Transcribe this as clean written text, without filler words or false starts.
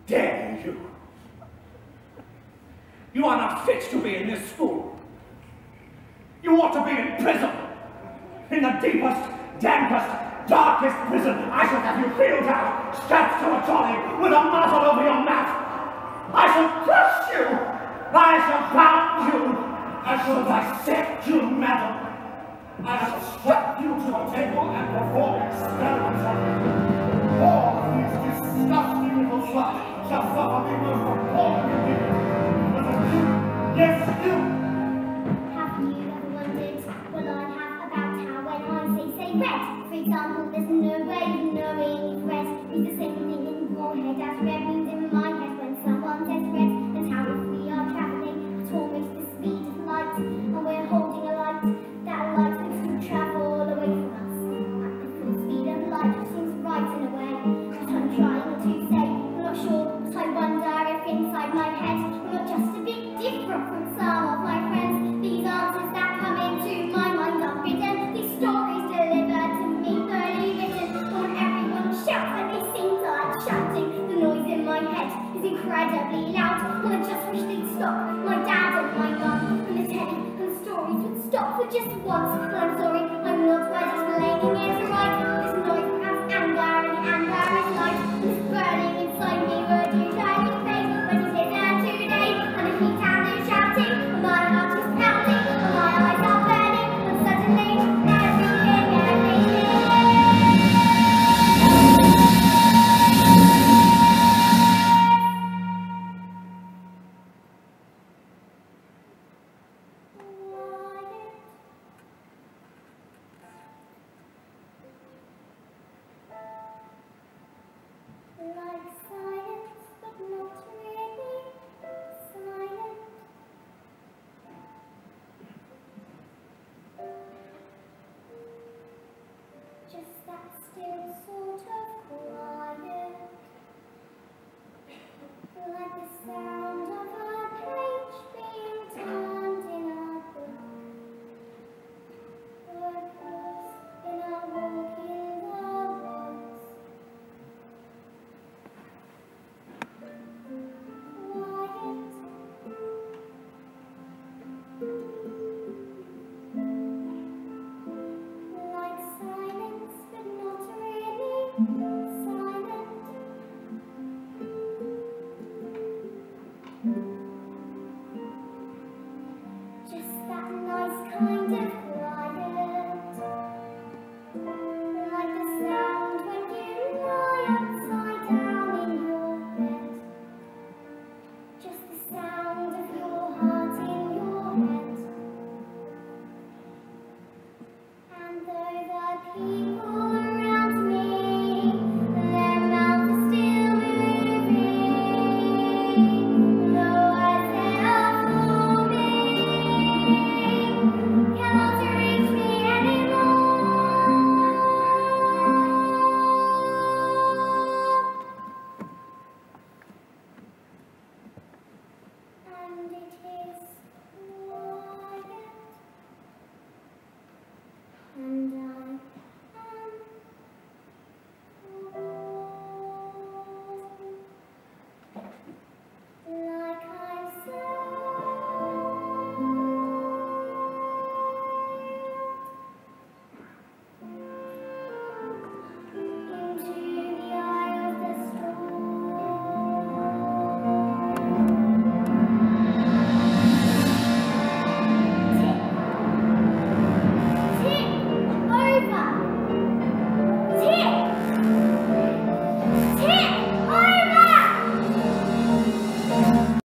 dare you? You are not fit to be in this school. You ought to be in prison. In the deepest, dampest, darkest prison. I shall have you wheeled out, strapped to a trolley, with a muzzle over your mouth. I shall crush you. I shall pound you. I shall dissect you, madam. I shall strap you to a table and perform experiments on you. All of these disgusting little sluts shall suffer the most appalling indignity. Yes, you! Have you ever wondered what I have about how when I say red? For example, there's no way of knowing if red is the same thing in your head as red means in my head. When someone says red, that's how if we are travelling at almost the speed of light, and we're holding a light, that light seems to travel away from us. At the full speed of light, it seems right in a way. What I'm trying to say, I'm not sure, but I wonder if inside my head I'm not just a bit different from some of my friends. These answers that come into my mind are hidden, these stories delivered to me, thoroughly written. When everyone shouts and they seem to like shouting, the noise in my head is incredibly loud. And I just wish they'd stop, my dad and my mum, and the telly and the stories would stop for just once. And I'm sorry, I'm not ready to